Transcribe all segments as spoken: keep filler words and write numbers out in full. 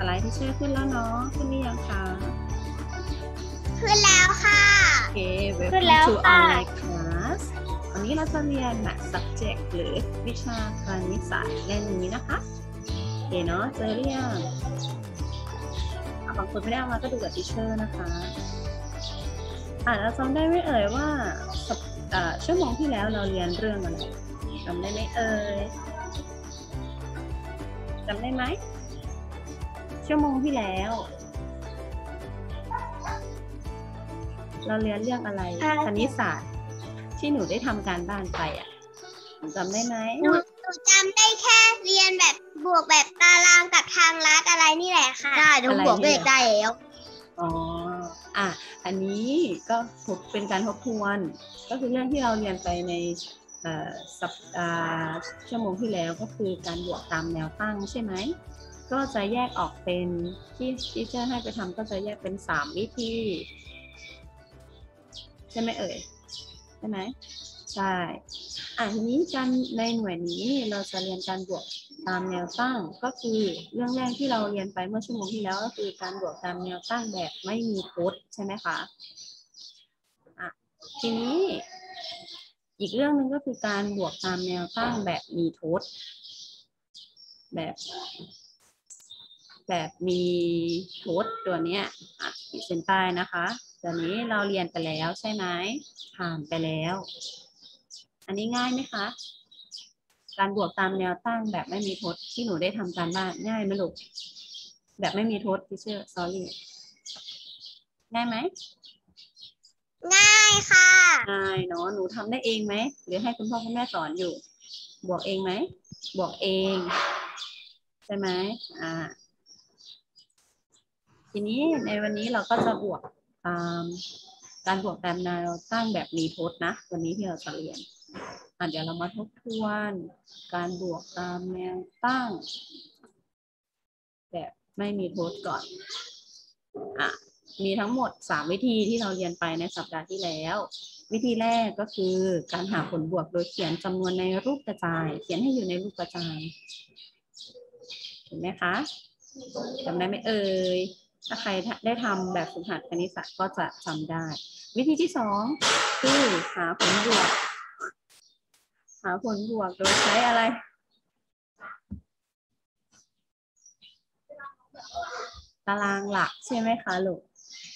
ไลด์ที่เชื่อขึ้นแล้วเนาะขึ้นหรือยังคะขึ้นแล้วค่ะโอเค Welcome to online class วันนี้เราจะเรียน Math subject หรือวิชาคณิตศาสตร์เล่มนี้นะคะโอเคเนาะเจอหรือยังบางคนไม่ได้เอามาก็ดูกับทีเชอร์นะคะอ่ะเราจำได้ไหมเอ่ยว่าชั่วโมงที่แล้วเราเรียนเรื่องอะไรจำได้ไหมเอ่ยจำได้ไหมชั่วโมงที่แล้วเราเรียนเรื่องอะไรคณิตศาสตร์ที่หนูได้ทำการบ้านไปอ่ะจำได้ไหมหนูหนูจำได้แค่เรียนแบบบวกแบบตารางกับทางลัดอะไรนี่แหละค่ะได้หนูบวกเลขได้แล้วอ๋ออ่ะอันนี้ก็เป็นการทบทวนก็คือเรื่องที่เราเรียนไปในสัปดาห์ชั่วโมงที่แล้วก็คือการบวกตามแนวตั้งใช่ไหมก็จะแยกออกเป็นที่ที่เชอร์ให้ไปทำก็จะแยกเป็นสามวิธีใช่ไหมเอ่ยใช่ไหมใช่อ่ะทีนี้การในหน่วยนี้เราจะเรียนการบวกตามแนวตั้งก็คือเรื่องแรกที่เราเรียนไปเมื่อชั่วโมงที่แล้วก็คือการบวกตามแนวตั้งแบบไม่มีพจน์ใช่ไหมคะอ่ะทีนี้อีกเรื่องหนึ่งก็คือการบวกตามแนวตั้งแบบมีพจน์แบบแบบมีพจน์ตัวเนี้ยอ่ะขีดเส้นใต้นะคะตัวนี้เราเรียนไปแล้วใช่ไหมผ่านไปแล้วอันนี้ง่ายไหมคะการบวกตามแนวตั้งแบบไม่มีพจน์ที่หนูได้ทำการบ้านง่ายไหมลูกแบบไม่มีพจน์ที่เชื่อ sorry ง่ายไหมง่ายค่ะง่ายเนาะหนูทำได้เองไหมหรือให้คุณพ่อคุณแม่สอนอยู่บวกเองไหมบวกเองใช่ไหมอ่าทีนี้ในวันนี้เราก็จะบวกตามการบวกตามแนวตั้งแบบมีพจน์นะวันนี้ที่เราจะเรียนอ่ะเดี๋ยวเรามาทบทวนการบวกตามแนวตั้งแบบไม่มีพจน์ก่อนอ่ะมีทั้งหมดสามวิธีที่เราเรียนไปในสัปดาห์ที่แล้ววิธีแรกก็คือการหาผลบวกโดยเขียนจำนวนในรูปกระจายเขียนให้อยู่ในรูปกระจายเห็นไหมคะจำได้ไหมเอ่ยถ้าใครได้ทำแบบฝึกหัดคณิตศาสตร์ก็จะจำได้วิธีที่สองคือหาผลบวกหาผลบวกโดยใช้อะไรตารางหลักใช่ไหมคะลูก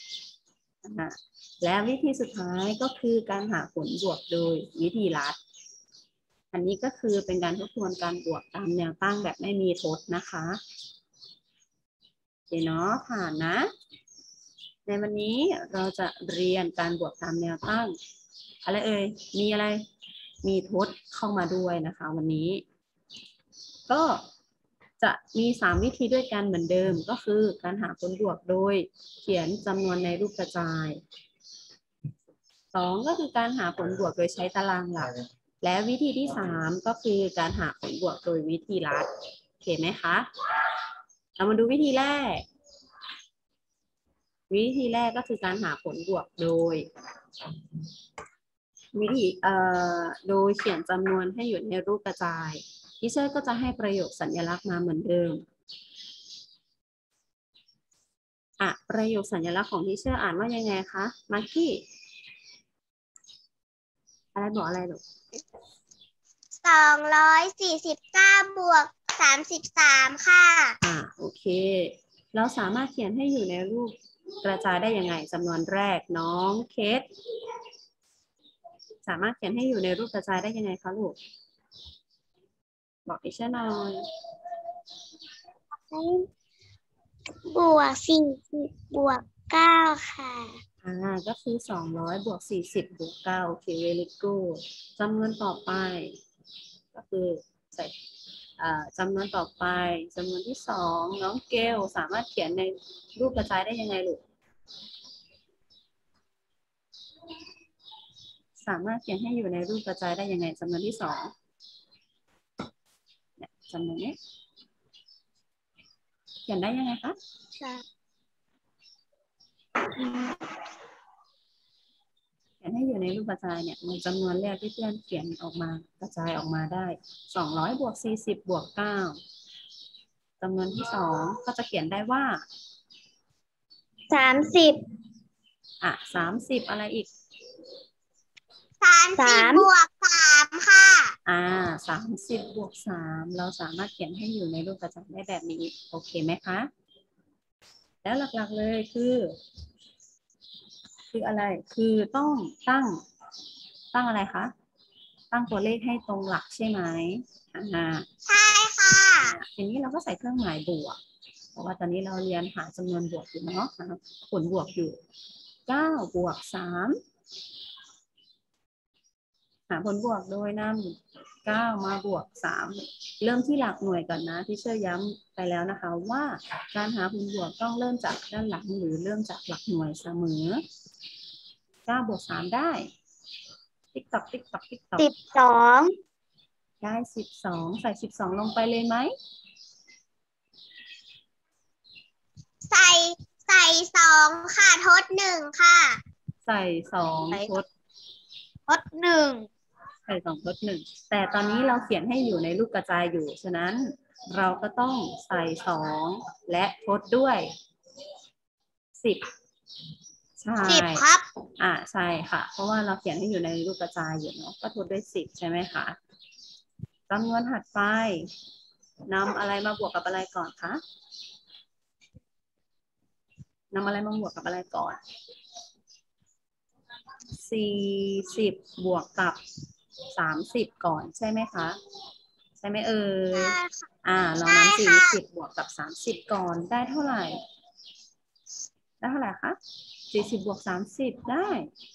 และวิธีสุดท้ายก็คือการหาผลบวกโดยวิธีลัดอันนี้ก็คือเป็นการทบทวนการบวกตามแนวตั้งแบบไม่มีพจน์นะคะโอเคเนาะผ่านนะในวันนี้เราจะเรียนการบวกตามแนวตั้งอะไรเอ่ยมีอะไรมีพจน์เข้ามาด้วยนะคะวันนี้ก็จะมีสามวิธีด้วยกันเหมือนเดิมก็คือการหาผลบวกโดยเขียนจำนวนในรูปกระจายสองก็คือการหาผลบวกโดยใช้ตารางหลักและวิธีที่สามก็คือการหาผลบวกโดยวิธีลัดโอเคไหมคะเรามาดูวิธีแรกวิธีแรกก็คือการหาผลบวกโดยวิธีเอ่อโดยเขียนจำนวนให้อยู่ในรูปกระจายทีเชอร์ก็จะให้ประโยคสัญลักษณ์มาเหมือนเดิมอ่ะประโยคสัญลักษณ์ของทีเชอร์อ่านว่ายังไงคะมาร์กี้อะไรบอกอะไรลูกสองร้อยสี่สิบเก้าบวกสามสิบสามค่ะอ่าโอเคเราสามารถเขียนให้อยู่ในรูปกระจายได้ยังไงจำนวนแรกน้องเคสสามารถเขียนให้อยู่ในรูปกระจายได้ยังไงคะลูกบอกดิฉันหน่อยบวกสี่สิบบวกเก้าค่ะอ่าก็คือสองร้อยบวกสี่สิบบวกเก้าโอเค very good จำนวนต่อไปก็คือใส่จำนวนต่อไปจำนวนที่สองน้องเกลสามารถเขียนในรูปกระจายได้ยังไงลูกสามารถเขียนให้อยู่ในรูปกระจายได้ยังไงจำนวนที่สองจำนวนนี้เขียนได้ยังไงคะเขียนให้อยู่ในรูปกระจายเนี่ยมีจำนวนแรกที่เพื่อนเขียนออกมากระจายออกมาได้สองร้อยบวกสี่สิบบวกเก้าจำนวนที่สองก็จะเขียนได้ว่าสามสิบอ่ะสามสิบอะไรอีกสามสิบบวกสามค่ะอ่าสามสิบบวกสามเราสามารถเขียนให้อยู่ในรูปกระจายได้แบบนี้โอเคไหมคะแล้วหลักๆเลยคือคืออะไรคือต้องตั้งตั้งอะไรคะตั้งตัวเลขให้ตรงหลักใช่ไหมอ่าใช่ค่ะทีนี้เราก็ใส่เครื่องหมายบวกเพราะว่าตอนนี้เราเรียนหาจำนวนบวกอยู่เนาะผลบวกอยู่เก้าบวกสามหาผลบวกโดยนำเก้ามาบวกสามเริ่มที่หลักหน่วยก่อนนะที่เชื่อย้ำไปแล้วนะคะว่าการหาผลบวกต้องเริ่มจากด้านหลังหรือเริ่มจากหลักหน่วยเสมอเก้าบวกสามได้ติ๊กตอกติ๊กตอกติ๊กตอกสิบสองได้สิบสองใส่สิบสองลงไปเลยไหมใส่ใส่สองค่ะทดหนึ่งค่ะใส่สองทดทดหนึ่งใส่สองทดหนึ่งแต่ตอนนี้เราเขียนให้อยู่ในรูปกระจายอยู่ฉะนั้นเราก็ต้องใส่สองและทดด้วยสิบใช่สิบครับอ่าใช่ค่ะเพราะว่าเราเขียนให้อยู่ในรูปกระจายอยู่เนาะก็ทดด้วยสิบใช่ไหมคะจำนวนถัดไปนำอะไรมาบวกกับอะไรก่อนคะนำอะไรมาบวกกับอะไรก่อนสี่สิบบวกกับสามสิบก่อนใช่ไหมคะใช่ไหมเอ่ยอ่าเรานำสี่สิบบวกกับสามสิบก่อนได้เท่าไหร่ได้เท่าไหร่คะสี่สิบบวกสามสิบได้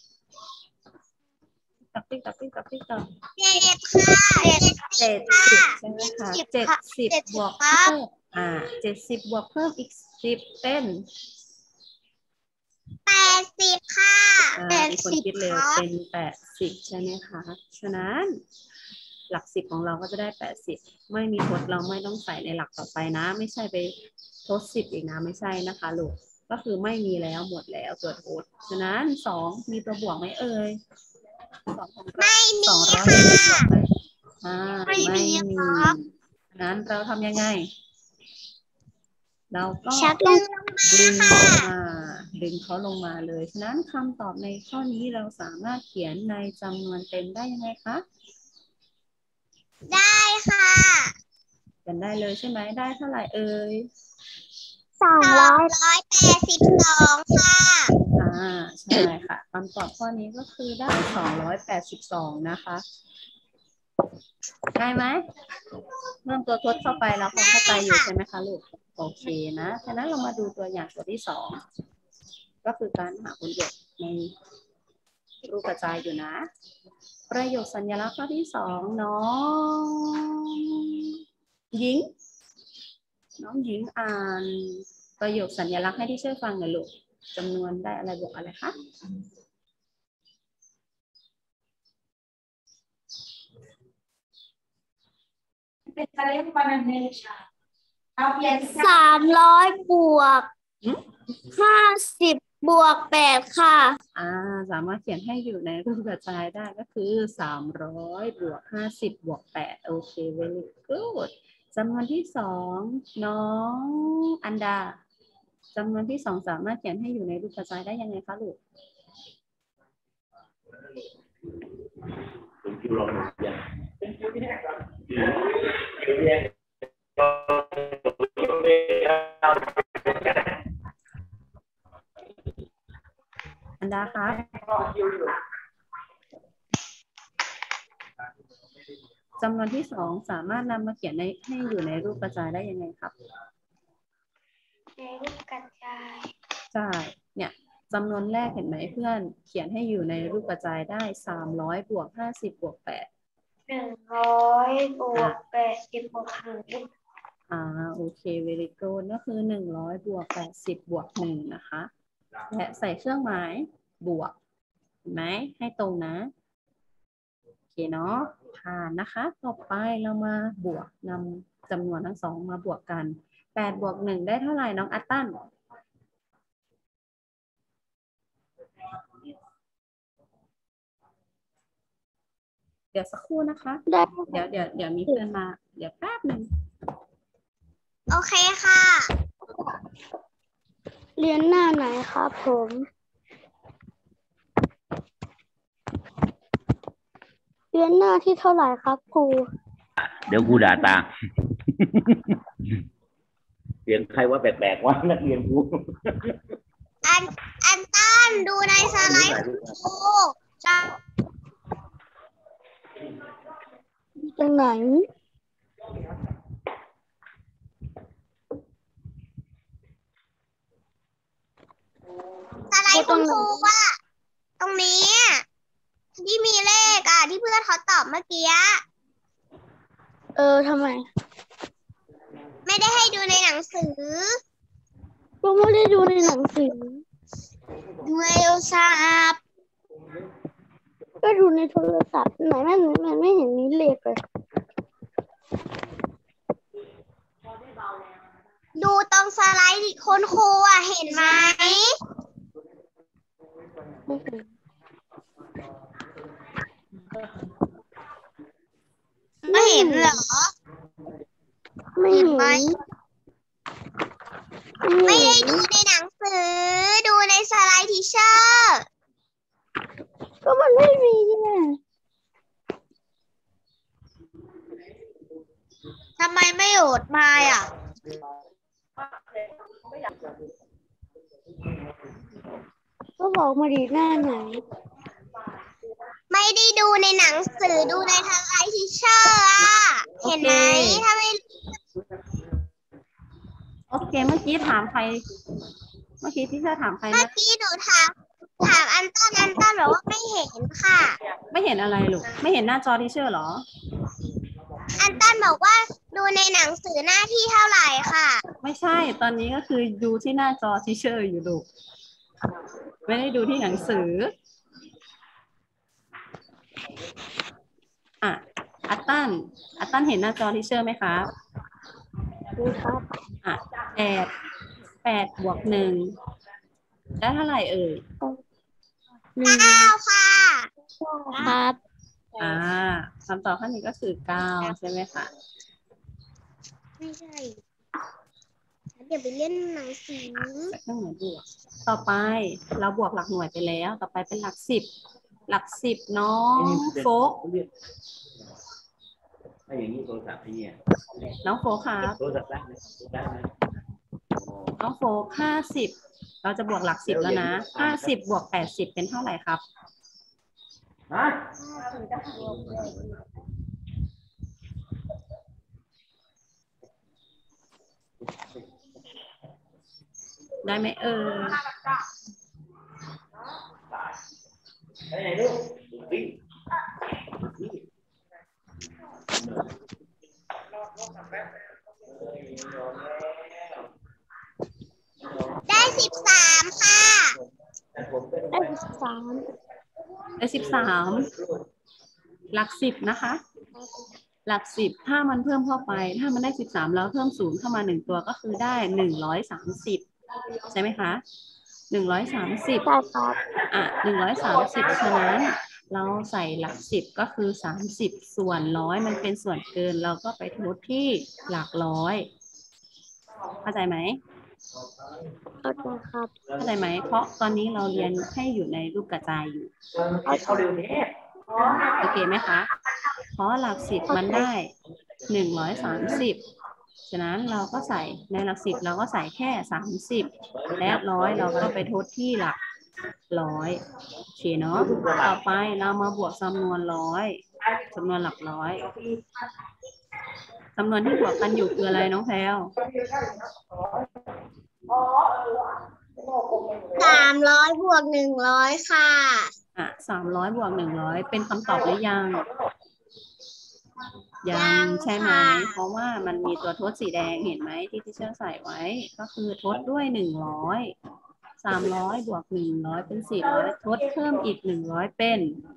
ตักติ๊กตักติ๊กตักติ๊กตักเจ็ดค่ะเจ็ดสิบใช่ไหมคะเจ็ดสิบบวกเพิ่มอ่าเจ็ดสิบบวกเพิ่มอีกสิบเป็นแปดสิบค่ะอ่ามีคนคิดเร็วเป็นแปดสิบใช่ไหมคะฉะนั้นหลักสิบของเราก็จะได้แปดสิบไม่มีทดเราไม่ต้องใส่ในหลักต่อไปนะไม่ใช่ไปทดสิบอีกนะไม่ใช่นะคะลูกก็คือไม่มีแล้วหมดแล้วตัวทดฉะนั้นสองมีตัวบวกไหมเอ่ยสองของเราสองร้อยมีตัวบวกไหมอ่าไม่มีงั้นเราทำยังไงเราก็ดึงดึงลงมาดึงเขาลงมาเลยฉะนั้นคำตอบในข้อนี้เราสามารถเขียนในจำนวนเต็มได้ยังไงคะได้ค่ะกันได้เลยใช่ไหมได้เท่าไหร่เอ่ยสองร้อยร้อยแปดสิบสองค่ะอ่าใช่ค่ะคำตอบข้อนี้ก็คือได้สองร้อยแปดสิบสองนะคะได้ไหมเพิ่มตัวทดเข้าไปแล้วพอเข้าใจอยู่ใช่ไหมคะลูกโอเคนะฉะนั้นเรามาดูตัวอย่างตัวที่สองก็คือการหาผลบวกในรูปกระจายอยู่นะประโยคสัญลักษณ์ข้อที่สองน้องหญิงน้องหญิงอ่านประโยคสัญลักษณ์ให้ที่เชื่อฟังหน่อยลูกจำนวนได้อะไรบวกอะไรคะสามร้อยบวกห้าสิบบวกแปดค่ะอ่าสามารถเขียนให้อยู่ในรูปกระจายได้ก็คือสามร้อยบวกห้าสิบบวกแปดโอเค very good จำนวนที่สองน้องอันดาจำนวนที่สองสามารถเขียนให้อยู่ในรูปกระจายได้ยังไงคะลูกอันดาคะจำนวนที่สองสามารถนำมาเขียนในให้อยู่ในรูปกระจายได้ยังไงครับในรูปกระจายใช่เนี่ยจำนวนแรกเห็นไหมเพื่อนเขียนให้อยู่ในรูปกระจายได้สามร้อยบวกห้าสิบบวกแปดหนึ่งร้อยบวกแปดสิบบวกหนึ่งอ่าโอเค very good ก็คือหนึ่งร้อยบวกแปดสิบบวกหนึ่งนะคะและใส่เครื่องหมายบวกเห็นไหมให้ตรงนะโอเคเนาะผ่านนะคะต่อไปเรามาบวกนำจำนวนทั้งสองมาบวกกันแปดบวกหนึ่งได้เท่าไหร่น้องอัตตันเดี๋ยวสักครู่นะคะเดี๋ยวเดี๋ยวเดี๋ยวมีเพื่อนมาเดี๋ยวแป๊บหนึ่งโอเคค่ะเรียนหน้าไหนครับผมเรียนหน้าที่เท่าไหร่ครับครูเดี๋ยวครูด่าตาเรียนใครว่าแปลกๆว่านักเรียนครูอันอันตันดูในสไลด์ครูจะตรงไหนสไลด์คุณครูว่าตรงนี้ที่มีเลขอ่ะที่เพื่อนเขาตอบเมื่อกี้เออทำไมไม่ได้ให้ดูในหนังสือก็ไม่ได้ดูในหนังสือดูในโทรศัพท์ก็ดูในโทรศัพท์ไหนมันมันไม่เห็นมีเลขเลยดูตรงสไลด์คุณครูอ่ะเห็นไหมไม่เห็นเหรอไม่เห็นไหมไม่ได้ดูในหนังสือดูในสไลด์ทีเชอร์ก็มันไม่มีเนี่ยทำไมไม่โหลดมาอ่ะก็บอกมาดีหน้าไหนไม่ได้ดูในหนังสือดูในสไลด์ทีเชอร์อ่ะเห็นไหมถ้าไม่โอเคเมื่อกี้ถามใครเมื่อกี้ที่เธอถามใครนะเมื่อกี้หนูถามถามอันต้นอันต้นบอกว่าไม่เห็นค่ะไม่เห็นอะไรลูกไม่เห็นหน้าจอทีเชอร์หรออันต้นบอกว่าดูในหนังสือหน้าที่เท่าไหร่ค่ะไม่ใช่ตอนนี้ก็คือดูที่หน้าจอทีเชอร์อยู่ลูกไม่ได้ดูที่หนังสืออ่ะอัตตันอัตตันเห็นหน้าจอทีเชอร์ไหมครับดูครับอ่ะแปดแปดบวกหนึ่งได้เท่าไหร่เอ่ยเก้าค่ะครับอ่าคำตอบข้อนี้ก็คือเก้าใช่ไหมคะไม่ใช่เดี๋ยวไปเล่นหนังสือเครื่องหมายบวกต่อไปเราบวกหลักหน่วยไปแล้วต่อไปเป็นหลักสิบหลักสิบน้องโฟกถ้าอย่างนี้โทรศัพท์เนี่ยน้องโฟกครับโทรศัพท์ได้ไหมได้ไหมน้องโฟกห้าสิบเราจะบวกหลักสิบแล้วนะห้าสิบบวกแปดสิบเป็นเท่าไหร่ครับฮะได้ไหมเออได้ไหนลูกได้สิบสามค่ะได้สิบสามได้สิบสามหลักสิบนะคะหลักสิบถ้ามันเพิ่มเข้าไปถ้ามันได้สิบสามแล้วเพิ่มศูนย์เข้ามาหนึ่งตัวก็คือได้หนึ่งร้อยสามสิบใช่ไหมคะหนึ่งร้อยสามสิบใช่ครับอ่ะหนึ่งร้อยสามสิบฉะนั้นเราใส่หลักสิบก็คือสามสิบส่วนร้อยมันเป็นส่วนเกินเราก็ไปทดที่หลักร้อยเข้าใจไหมเข้าใจครับเข้าใจไหมเพราะตอนนี้เราเรียนให้อยู่ในรูปกระจายอยู่โอเคไหมคะเพราะหลักสิบมันได้หนึ่งร้อยสามสิบฉะนั้นเราก็ใส่ในหลักสิบเราก็ใส่แค่สามสิบและร้อยเราก็ไปทดที่หลักร้อยโอเคเนาะต่อไปเรามาบวกจำนวนร้อยจำนวนหลักร้อยจำนวนที่บวกกันอยู่คืออะไรน้องแพลวสามร้อยบวกหนึ่งร้อยค่ะอ่ะสามร้อยบวกหนึ่งร้อยเป็นคำตอบหรือยังยังใช่ไหมเพราะว่ามันมีตัวทดสีแดงเห็นไหมที่ที่เชื่อใส่ไว้ก็คือทดด้วยหนึ่งร้อยสามร้อยบวกหนึ่งร้อยเป็นสี่ร้อยทดเพิ่มอีกหนึ่งร้อยเป็น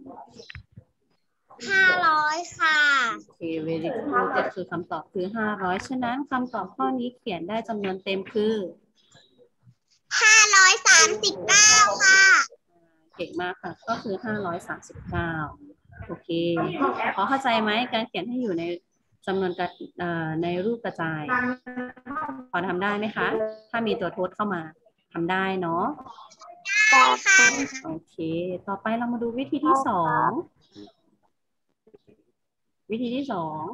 ห้าร้อยค่ะโอเค very good ก็คือคำตอบคือห้าร้อยฉะนั้นคำตอบข้อนี้เขียนได้จำนวนเต็มคือห้าร้อยสามสิบเก้าค่ะเก่งมากค่ะก็คือห้าร้อยสามสิบเก้าโอเคพอเข้าใจไหมการเขียนให้อยู่ในจำนวนกระในรูปกระจายพอทำได้ไหมคะถ้ามีตัวทดเข้ามาทำได้เนาะโอเคต่อไปเรามาดูวิธีที่สองวิธีที่สอง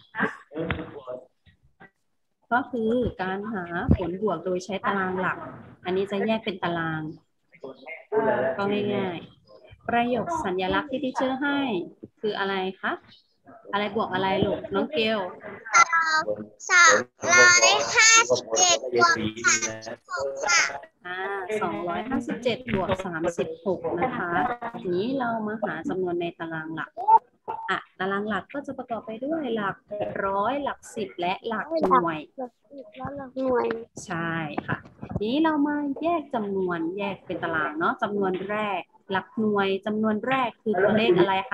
ก็คือการหาผลบวกโดยใช้ตารางหลักอันนี้จะแยกเป็นตารางก็ง่ายๆประโยคสัญลักษณ์ที่ที่เชื่อให้คืออะไรคะอะไรบวกอะไรลูกน้องเกลสองร้อยห้าสิบเจ็ดบวกสามสิบหกค่ะอ่าสองร้อยห้าสิบเจ็ดบวกสามสิบหกนะคะทีนี้เรามาหาจำนวนในตารางหลักอ่ะตารางหลักก็จะประกอบไปด้วยหลักร้อยหลักสิบและหลักหน่วยหลักสิบและหลักหน่วยใช่ค่ะทีนี้เรามาแยกจำนวนแยกเป็นตารางเนาะจำนวนแรกหลักหน่วยจำนวนแรกคือตัวเลขอะไรคะ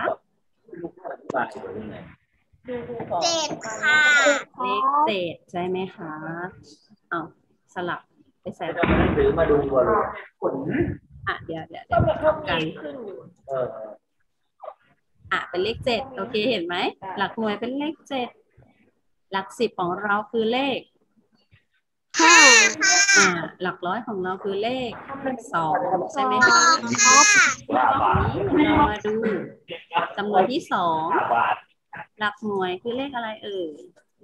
เจ็ดค่ะเลขเจ็ดใช่ไหมคะเอาสลับไปใส่หนังสือมาดูบอลอ่ะเดี๋ยวเดี๋ยวเดี๋ยวกันอ่ะเป็นเลขเจ็ดโอเคเห็นไหมหลักหน่วยเป็นเลขเจ็ดหลักสิบของเราคือเลขห้าอ่าหลักร้อยของเราคือเลขสองใช่ไหมคะทีนี้เรามาดูจำนวนที่สองหลักหน่วยคือเลขอะไรเอ่ย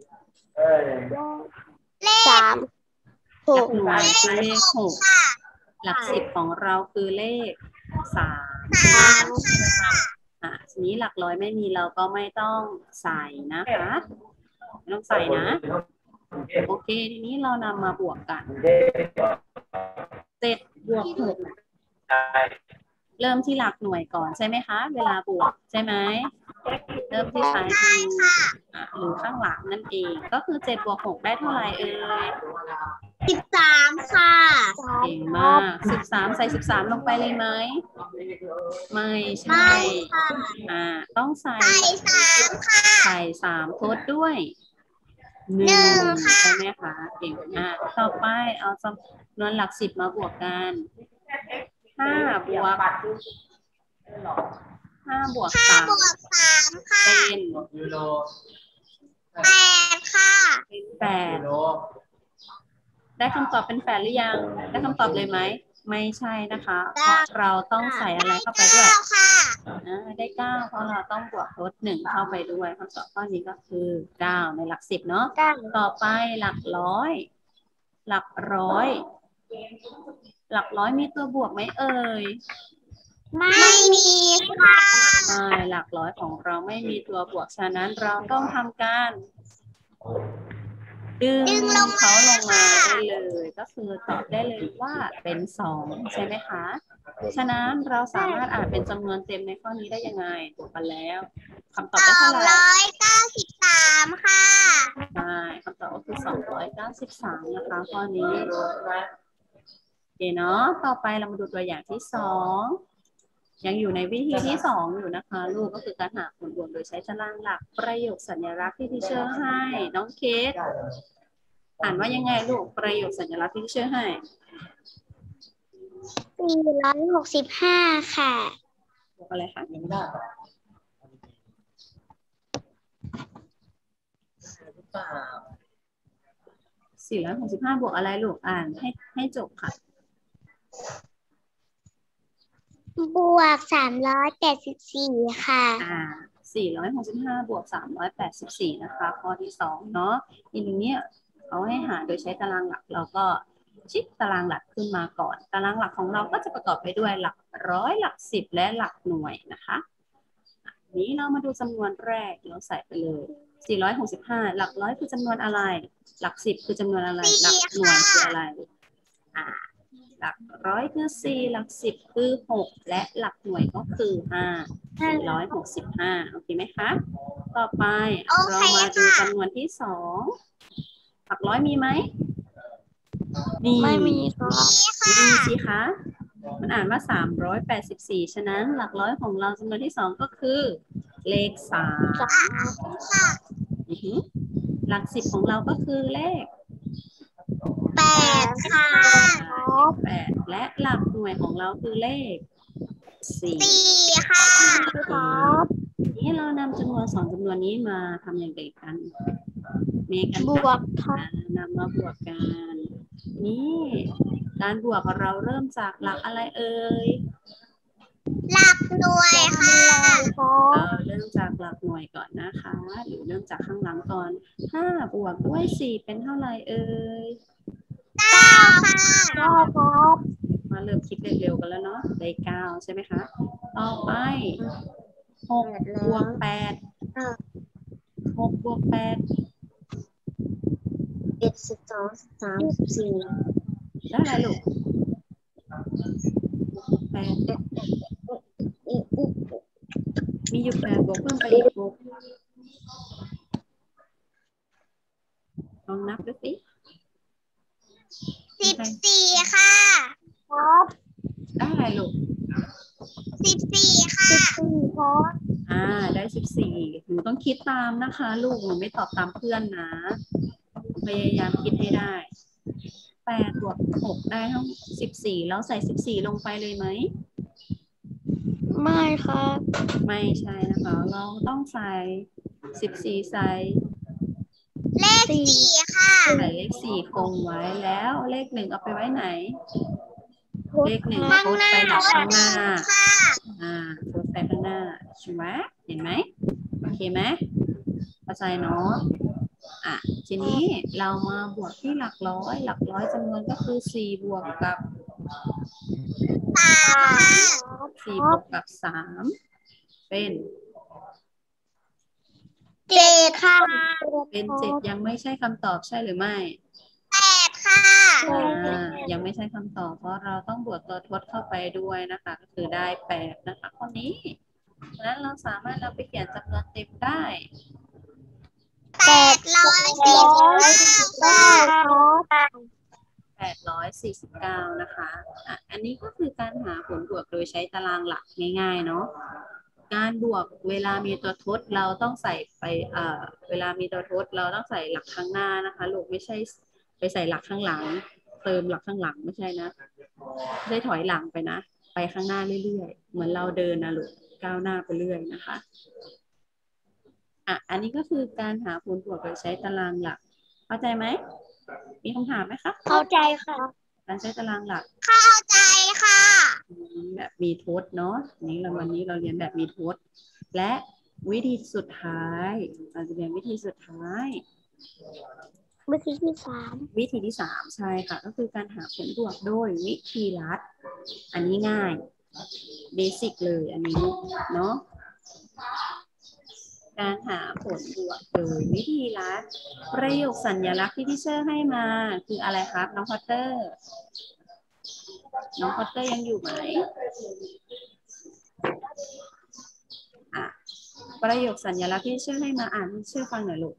สามหลักหน่วยคือเลขหกหลักสิบของเราคือเลขสามอ่ะทีนี้หลักร้อยไม่มีเราก็ไม่ต้องใส่นะคะไม่ต้องใส่นะโอเคทีนี้เรานำมาบวกกันเจ็ดบวกหกเริ่มที่หลักหน่วยก่อนใช่ไหมคะเวลาบวกใช่ไหมเริ่มที่ซ้ายมือหรือข้างหลังนั่นเองก็คือเจ็ดบวกหกได้เท่าไหร่เอ่ยสิบสามค่ะเก่งมากสิบสามใส่สิบสามลงไปเลยไหมไม่ใช่อ่าต้องใส่สามค่ะใส่สามทดด้วยหนึ่งใช่ไหมคะเก่งมากต่อไปเอาจำนวนหลักสิบมาบวกกันห้าบวกห้าบวกสามเป็นแปดค่ะเป็นแปดได้คำตอบเป็นแปดหรือยังได้คำตอบเลยไหมไม่ใช่นะคะเพราะเราต้องใส่อะไรเข้าไปด้วยได้เก้าเพราะเราต้องบวกลดหนึ่งเข้าไปด้วยคำตอบข้อนี้ก็คือเก้าในหลักสิบเนาะต่อไปหลักร้อยหลักร้อยหลักร้อยมีตัวบวกไหมเอ่ยไม่มีค่ะใช่หลักร้อยของเราไม่มีตัวบวกฉะนั้นเราต้องทำการดึงเขาลงมาได้เลยก็คือตอบได้เลยว่าเป็นสองใช่ไหมคะฉะนั้นเราสามารถอ่านเป็นจำนวนเต็มในข้อนี้ได้ยังไงบวกกันแล้วคำตอบได้เท่าไหร่สองร้อยเก้าสิบสามค่ะใช่คำตอบก็คือสองร้อยเก้าสิบสามนะคะข้อนี้โอเคเนาะต่อไปเรามาดูตัวอย่างที่สองยังอยู่ในวิธีที่สองอยู่นะคะลูกก็คือการหาผลบวกโดยใช้ตารางหลักประโยคสัญลักษณ์ที่ทีเชอร์ให้น้องเคสอ่านว่ายังไงลูกประโยคสัญลักษณ์ที่ทีเชอร์ให้สี่ร้อยหกสิบห้าค่ะบวกอะไรคะสี่ร้อยหกสิบห้าบวกอะไรลูกอ่านให้ให้จบค่ะบวกสามร้อยแปดสิบสี่ค่ะอ่าสี่ร้อยหกสิบห้าบวกสามร้อยแปดสิบสี่นะคะข้อที่สองเนาะทีนี้เขาให้หาโดยใช้ตารางหลักเราก็ชิดตารางหลักขึ้นมาก่อนตารางหลักของเราก็จะประกอบไปด้วยหลักร้อยหลักสิบและหลักหน่วยนะคะนี้เรามาดูจำนวนแรกเราใส่ไปเลยสี่ร้อยหกสิบห้าหลักร้อยคือจำนวนอะไรหลักสิบคือจำนวนอะไรหลักหน่วยคืออะไรอ่าหลักร้อยคือสี่หลักสิบคือหกและหลักหน่วยก็คือห้าสี่ร้อยหกสิบห้าโอเคไหมคะต่อไปเรามาดูจำนวนที่สองหลักร้อยมีไหมมีไม่มีครับมีสิคะมันอ่านว่าสามร้อยแปดสิบสี่ฉะนั้นหลักร้อยของเราจำนวนที่สองก็คือเลขสามหลักสิบของเราก็คือเลขแปดค่ะแปดและหลักหน่วยของเราคือเลขสี่สี่ค่ะครับนี้เรานำจำนวนสองจำนวนนี้มาทำอย่างไรกันเมกันบวกค่ะนำมาบวกกัน นี่การบวกของเราเริ่มจากหลักอะไรเอ่ยหลักหน่วยค่ะเราเริ่มจากหลักหน่วยก่อนนะคะ หรือเริ่มจากข้างหลังก่อนห้าบวกด้วยสี่เป็นเท่าไหร่เอ่ยเก้าค่ะเก้าครับมาเริ่มคิดเร็วๆกันแล้วเนาะได้เก้าใช่ไหมคะต่อไปหกบวกแปดหกบวกแปดเอ็ดสิบสองสามสิบสี่ได้อะไรลูกแปดมีอยู่แปดบวกเพิ่มไปอีกหกลองนับดูสิสิบสี่ค่ะครับได้อะไรลูกสิบสี่ค่ะสิบสี่ครับอ่าได้สิบสี่หนูต้องคิดตามนะคะ ลูกหนูไม่ตอบตามเพื่อนนะพยายามคิดให้ได้แปดบวกหกได้ทั้งสิบสี่แล้วใส่สิบสี่ลงไปเลยไหมไม่ครับไม่ใช่นะคะ เราต้องใส่สิบสี่ใส่เลขสี่ค่ะใส่เลขสี่คงไว้แล้วเลขหนึ่งเอาไปไว้ไหน เลขหนึ่งข้างทดหน้าไปหลักข้างหน้าค่ะอ่าทดไปข้างหน้าใช่ไหมเห็นไหมโอเคไหมเข้าใจเนาะอ่ะทีนี้เรามาบวกที่หลักร้อยหลักร้อยจำนวนก็คือสี่บวกกับสามค่ะสี่บวกกับสามเป็นเจ็ดค่ะเป็นเจ็ดยังไม่ใช่คำตอบใช่หรือไม่แปดค่ะอ่ายังไม่ใช่คำตอบเพราะเราต้องบวกตัวทดเข้าไปด้วยนะคะ ก็คือได้แปดนะคะข้อนี้ฉะนั้นเราสามารถเอาไปเขียนจำนวนเต็มได้แปดร้อยสี่สิบเก้าค่ะแปดร้อยสี่สิบเก้านะคะอ่ะอันนี้ก็คือการหาผลบวกโดยใช้ตารางหลักง่ายๆเนาะการบวกเวลามีตัวทดเราต้องใส่ไปเอ่อเวลามีตัวทดเราต้องใส่หลักข้างหน้านะคะลูกไม่ใช่ไปใส่หลักข้างหลังเติมหลักข้างหลังไม่ใช่นะไม่ใช่ถอยหลังไปนะไปข้างหน้าเรื่อยๆเหมือนเราเดินนะลูกก้าวหน้าไปเรื่อยนะคะอ่ะอันนี้ก็คือการหาผลบวกโดยใช้ตารางหลักเข้าใจไหมมีคำถามไหมคะเข้าใจค่ะการใช้ตารางหลักเข้าใจค่ะแบบมีทดเนาะนี้เราวันนี้เราเรียนแบบมีทดและวิธีสุดท้ายเราจะเรียนวิธีสุดท้ายวิธีที่สามวิธีที่สามใช่ค่ะก็คือการหาผลบวกโดยวิธีลัดอันนี้ง่ายเบสิกเลยอันนี้เนาะการหาผลบวกโดยวิธีลัดประโยคสัญลักษณ์ที่ที่เชอร์ให้มาคืออะไรครับน้องพอตเตอร์น้องพอตเตอร์ยังอยู่ไหมอ่ะประโยคสัญลักษณ์ที่เชอร์ให้มาอ่านให้เชอร์ฟังหน่อยลูก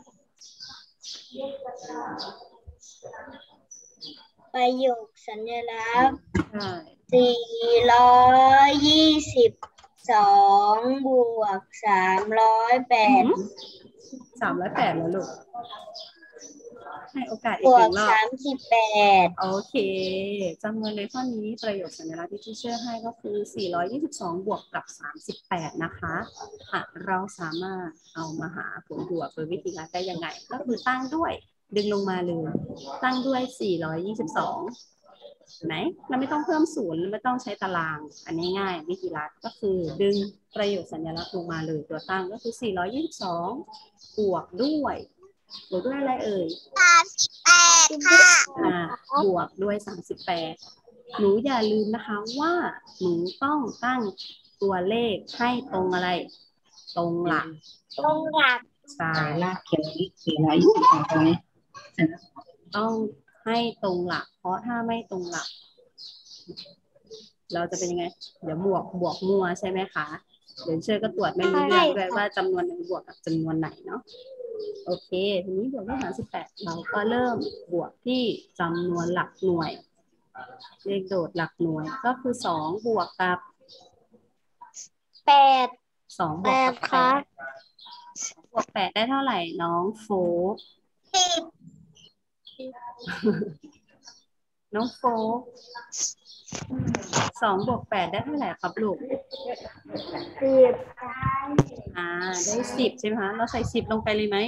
ประโยคสัญลักษณ์ใช่สี่ร้อยยี่สิบสองบวกสามร้อยแปดสามร้อยแปดแล้วลูกให้โอกาสอีบกวหกนึ่งรอบสามสิบแปดโอเคจำนวนในข้อนี้ประโยคสัญลักษณ์ที่ทีเชอร์ให้ก็คือ สี่ร้อยยี่สิบสอง บวกกับ สามสิบแปด นะคะอ่ะเราสามารถเอามาหาผลบวกโดยวิธีการได้ยังไง ก็คือตั้งด้วยดึงลงมาเลย ตั้งด้วย สี่ร้อยยี่สิบสองเห็นไหมเราไม่ต้องเพิ่มศูนย์ไม่ต้องใช้ตาราง อันนี้ง่ายวิธีลัดก็คือดึงประโยคสัญลักษณ์ลงมาเลยตัวตั้งก็คือ สี่ร้อยยี่สิบสอง บวกด้วยบวกด้วยอะไรเอ่ยสามสิบแปดค่ะอ่าบวกด้วยสามสิบแปดหนูอย่าลืมนะคะว่าหนูต้องตั้งตัวเลขให้ตรงอะไร ตรงหลักตรงหลักใช่ลากเขียนสี่ร้อยยี่สิบสองตรงนี้ต้องให้ตรงหลัก เพราะถ้าไม่ตรงหลัก เราจะเป็นยังไง เดี๋ยวบวกบวกมั่วใช่ไหมคะเดี๋ยวเชื่อก็ตรวจไม่รู้เรื่องด้วยว่าจำนวนไหนบวกกับจำนวนไหนเนาะโอเคทีนี้บวกด้วยสามสิบแปดเราก็เริ่มบวกที่จำนวนหลักหน่วยเลขโดดหลักหน่วยก็คือสองบวกกับแปดสองบวกกับแปดครัแปบดสองบวกแปดได้เท่าไหร่น้องโฟกสิบน้องโฟกสองบวกแปดได้เท่าไหร่ครับลูกสิบอ่าได้สิบใช่ไหมคะเราใส่สิบลงไปเลยไหม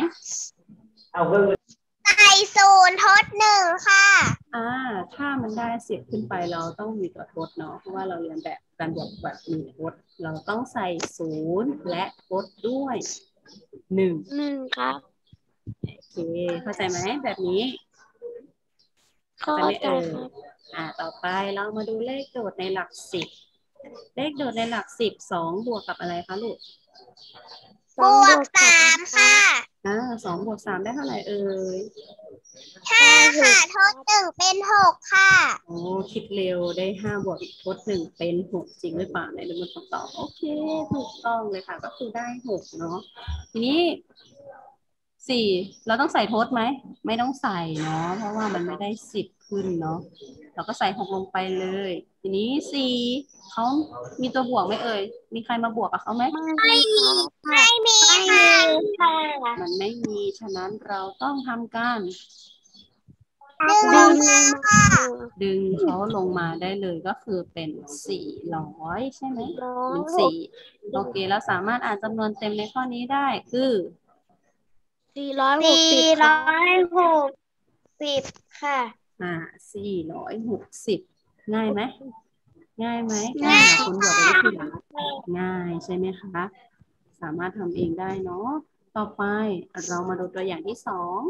ใส่ศูนย์ทดหนึ่งค่ะอ่าถ้ามันได้สิบขึ้นไปเราต้องมีตัวทดเนาะเพราะว่าเราเรียนแบบการบวกแบบมีทดเราต้องใส่ศูนย์และทดด้วยหนึ่งหนึ่งครับโอเคเข้าใจไหมแบบนี้เข้าจะไม่ใจเออครับอ่าต่อไปเรามาดูเลขโดดในหลักสิบเลขโดดในหลักสิบสองบวกกับอะไรคะลูกบวกสามค่ะอ่าสองบวกสามได้เท่าไหร่เอ่ยห้าค่ะทดหนึ่งเป็นหกค่ะโอ้คิดเร็วได้ห้าบวกอีกทดหนึ่งเป็นหกจริงหรือเปล่าไหนดูมันตอบโอเคถูกต้องเลยค่ะก็คือได้หกเนาะทีนี้สี่เราต้องใส่ทดไหมไม่ต้องใส่เนาะเพราะว่ามันไม่ได้สิบขึ้นเนาะเราก็ใส่หกลงไปเลยทีนี้สี่เขามีตัวบวกไหมเอ่ยมีใครมาบวกกับเขาไหมไม่มีไม่มีค่ะมันไม่มีฉะนั้นเราต้องทำการดึงมาค่ะดึงเขาลงมาได้เลยก็คือเป็นสี่ร้อยใช่ไหมเป็นสี่โอเคแล้วสามารถอ่านจำนวนเต็มในข้อนี้ได้คือสี่ร้อยหกสิบสี่ร้อยหกสิบค่ะอ่าสี่ร้อยหกสิบง่ายไหมง่ายไหมง่ายคุณบวกไปที่หลังง่ายใช่ไหมคะสามารถทำเองได้เนาะต่อไปเรามาดูตัวอย่างที่สอง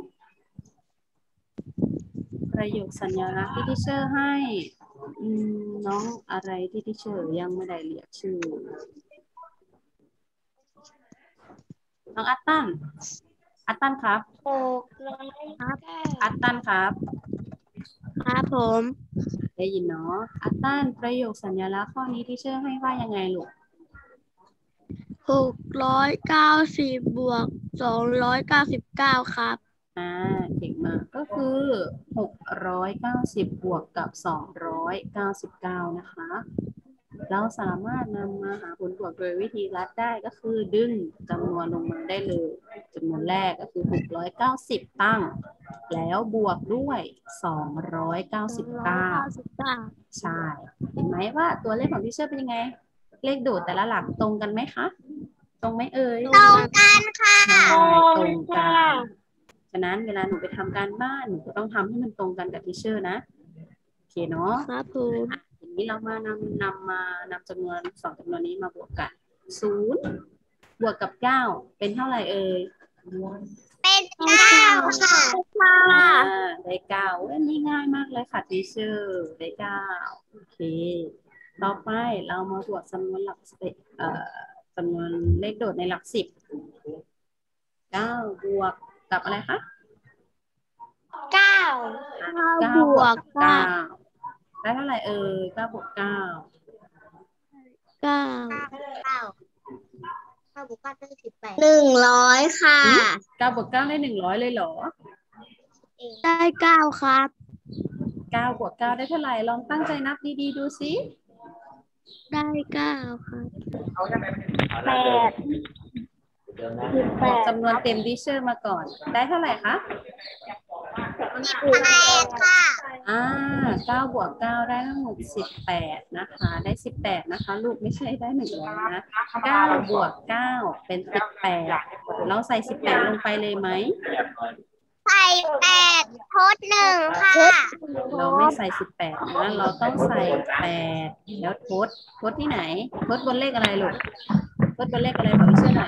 ประโยคสัญลักษณ์ที่ทิเชอร์ให้อืมน้องอะไรที่ทิเชอร์ยังไม่ได้เรียกชื่อน้องอัตตันอัตตันครับหกร้อยครับอัตตันครับครับผมได้ยินเนาะอัตตันประโยคสัญลักษณ์ข้อนี้ทิเชอร์ให้ว่ายังไงลูกหกร้อยเก้าสิบบวกสองร้อยเก้าสิบเก้าครับอ่าเก่งมากก็คือหกร้อยเก้าสิบบวกกับสองร้อยเก้าสิบเก้านะคะเราสามารถนำมาหาผลบวกโดยวิธีลัดได้ก็คือดึงจำนวนลงมาได้เลยจำนวนแรกก็คือหกร้อยเก้าสิบตั้งแล้วบวกด้วยสองร้อยเก้าสิบเก้าใช่เห็นไหมว่าตัวเลขของทิเชอร์เป็นยังไงเลขโดดแต่ละหลักตรงกันไหมคะตรงไหมเอ่ยตรงกันค่ะใช่ตรงกันฉะนั้นเวลาหนูไปทำการบ้านหนูก็ต้องทำให้มันตรงกันกับทิเชอร์นะโอเคเนาะครับผมอ่ะทีนี้เรามานำนำมานำจำนวนสองจำนวนนี้มาบวกกันศูนย์บวกกับเก้าเป็นเท่าไหร่เอ่ยเป็นเก้าค่ะอ่าได้เก้าอันนี้ง่ายมากเลยค่ะทิเชอร์ได้เก้าโอเคต่อไปเรามาบวกจำนวนหลักสิบเอ่อจำนวนเลขโดดในหลักสิบเก้าบวกกับอะไรคะเก้าเก้าบวกเก้าได้เท่าไหร่เอ่ยเก้าบวกเก้าเก้าเก้าเก้าบวกเก้าได้สิบแปดหนึ่งร้อยค่ะเก้าบวกเก้าได้หนึ่งร้อยเลยเหรอได้เก้าครับเก้าบวกเก้าได้เท่าไหร่ลองตั้งใจนับดีๆดูสิได้เก้าครับแปดบอกจำนวนเต็มดิเชอร์มาก่อน ได้เท่าไหร่คะแปดค่ะอ่าเก้าบวกเก้าได้ทั้งหมดสิบแปดนะคะได้สิบแปดนะคะลูกไม่ใช่ได้หนึ่งร้อยนะเก้าบวกเก้าเป็นสิบแปดเราใส่สิบแปดลงไปเลยไหมใส่แปดทดหนึ่งค่ะเราไม่ใส่สิบแปดนะเราต้องใส่แปดแล้วทดทดที่ไหนทดบนเลขอะไรลูกทดบนเลขอะไรบอกดิเชอร์หน่อย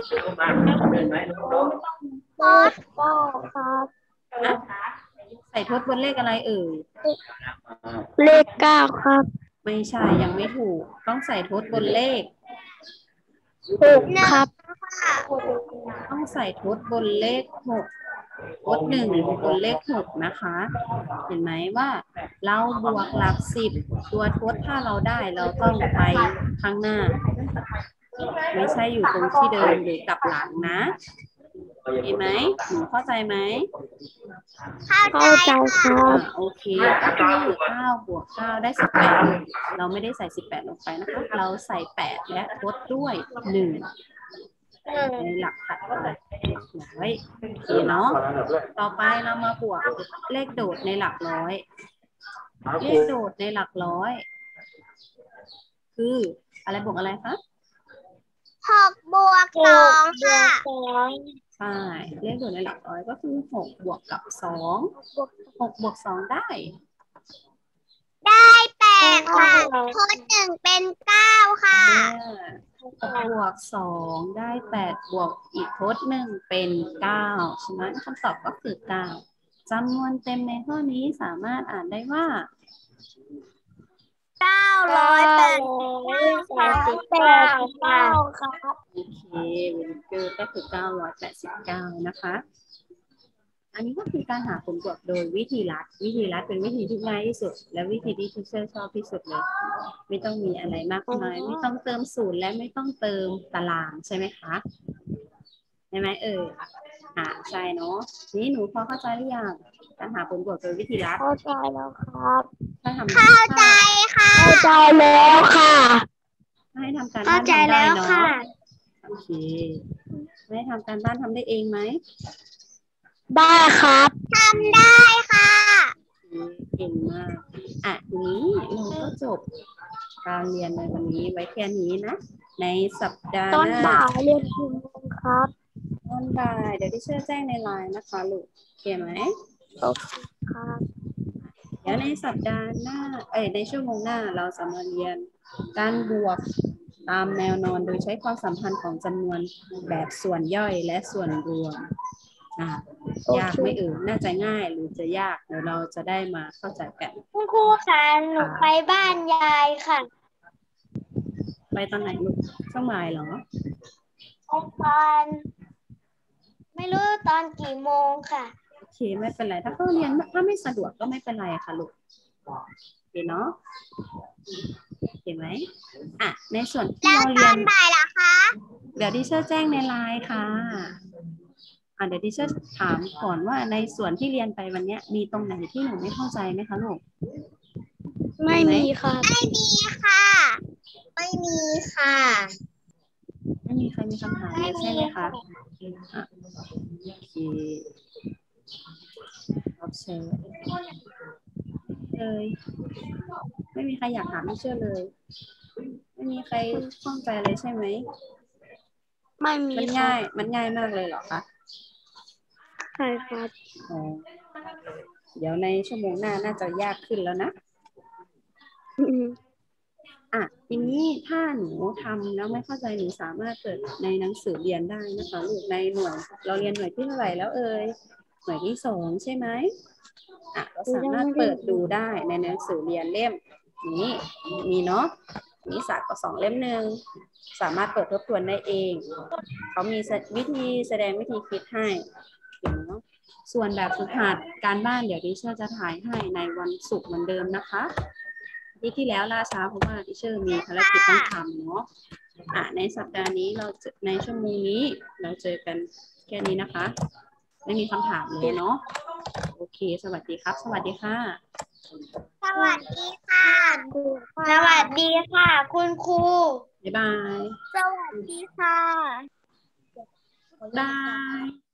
ทดเก้าครับอ่ะใส่ทดบนเลขอะไรเอ่ยเลขเก้าครับไม่ใช่ยังไม่ถูกต้องใส่ทดบนเลขหกครับต้องใส่ทดบนเลขหกทดหนึ่งบนเลขหกนะคะ เห็นไหมว่าเราบวกหลักสิบตัวทดถ้าเราได้เราต้องไปข้างหน้า ไม่ใช่อยู่ตรงที่เดิมหรือกลับหลังนะเห็นไหมหนูเข้าใจไหมเข้าใจเข้าใจครัอ่าบโอเคก็คือเก้าบวกเก้าได้สิบแปดเราไม่ได้ใส่สิบแปดลงไปนะคะเราใส่แปดและทดด้วยหนึ่งในหลักถัดไปหลักร้อยโอเคเนาะต่อไปเรามาบวกเลขโดดในหลักร้อยเลขโดดในหลักร้อยคืออะไรบวกอะไรคะหกบวกสองค่ะใช่เลขบวกในหลักร้อยก็คือหกบวกกับสองหกบวกสองได้ได้แปดค่ะทดหนึ่งเป็นเก้าค่ะหกบวกสองได้แปดบวกอีกทดหนึ่งเป็นเก้าฉะนั้นคำตอบก็คือเก้าจำนวนเต็มในข้อนี้สามารถอ่านได้ว่าเก้าร้อยแปดสิบเก้าค่ะโอเคเวนเกอร์ก็คือเก้าร้อยแปดสิบเก้านะคะ อันนี้ก็คือการหาผลบวกโดยวิธีลัดวิธีลัดเป็นวิธีที่ง่ายที่สุดและวิธีที่ทิเชอร์ชอบที่สุดเลยไม่ต้องมีอะไรมากมายไม่ต้องเติมศูนย์และไม่ต้องเติมตารางใช่ไหมคะใช่ไหมเอออ่าใช่เนาะนี่หนูพอเข้าใจหรือยังการหาผลบวกโดยวิธีลัดเข้าใจแล้วครับถ้าทำเข้าใจค่ะเข้าใจแล้วค่ะถ้าให้ทำการบ้าเข้าน ใจทำได้แล้วเนาะค่ะโอเคให้ทำการบ้านทำได้เองไหมได้ครับทำได้ค่ะเก่งมาก อ่ะทีนี้เราก็จบการเรียนในวันนี้ไว้แค่นี้นะ ในสัปดาห์ตอนหน้าบ่ายเรียนกี่โมงครับตอนบ่ายเดี๋ยวที่เชื่อแจ้งในไลน์นะคะลูกโอเคไหมโอเคครับเดี๋ยวในสัปดาห์หน้า เอ้ยในชั่วโมงหน้าเราจะมาเรียนการบวกตามแนวนอนโดยใช้ความสัมพันธ์ของจำนวนแบบส่วนย่อยและส่วนรวม อ่ะยากไหม่เอ่ยน่าจะง่ายหรือจะยากเดี๋ยวเราจะได้มาเข้าใจกันคุณครูคะหนูไปบ้านยายค่ะไปตอนไหนลูกช่วงบ่ายเหรอตอนไม่รู้ตอนกี่โมงค่ะโอเคไม่เป็นไรถ้าเข้าเรียนถ้าไม่สะดวกก็ไม่เป็นไรค่ะลูกโอเคเนาะเห็นไหมอ่ะในส่วนที่แล้วเราตเรีอยนนบ่ายล่ะคะเดี๋ยวดิเชอร์แจ้งในไลน์ค่ะอ่ะเดี๋ยวดิเชอร์ถามก่อนว่าในส่วนที่เรียนไปวันเนี้ยมีตรงไหนที่หนูไม่เข้าใจไหมคะลูกไม่มีครับไม่มีค่ะ ไม่มีค่ะไม่มีใครมีคำถามเลยใช่ไหมคะอ่ะโอเครับเชิญเลยไม่มีใครอยากถามดิเชอร์เลย ไม่มีใครข้องใจเลยใช่ไหมไม่มีมันครัง่าบย มันง่ายมากเลยเหรอคะใช่ครับอ๋อเดี๋ยวในชั่วโมงหน้าน่าจะยากขึ้นแล้วนะ อ่ะ ทีนี้ถ้าหนูทำแล้วไม่เข้าใจหนูสามารถเปิดในหนังสือเรียนได้นะคะลูกในหน่วย เราเรียนหน่วยที่เท่าไหร่แล้วเอ่ย หน่วยที่สองใช่ไหมอ่ะเราสามารถเปิดดูได้ในหนังสือเรียนเล่มนี้มีเนาะมีศาสตร์กสองเล่มหนึ่งสามารถเปิดทบทวนได้เอง เขามีวิธีแสดงวิธีคิดให้เนาะส่วนแบบฝึกหัดการบ้านเดี๋ยวดิเชอร์จะถ่ายให้ในวันศุกร์เหมือนเดิมนะคะที่ที่แล้วล่าช้าเพราะว่าดิเชอร์มีภารกิจต้องทำเนาะอ่ะในสัปดาห์นี้เราจะในชั่วโมงนี้เราเจอกันแค่นี้นะคะ ไม่มีคำถามเลยเนาะโอเคสวัสดีครับ สวัสดีค่ะสวัสดีค่ะสวัสดีค่ะ คุณครูบ๊ายบายสวัสดีค่ะบ๊ายบาย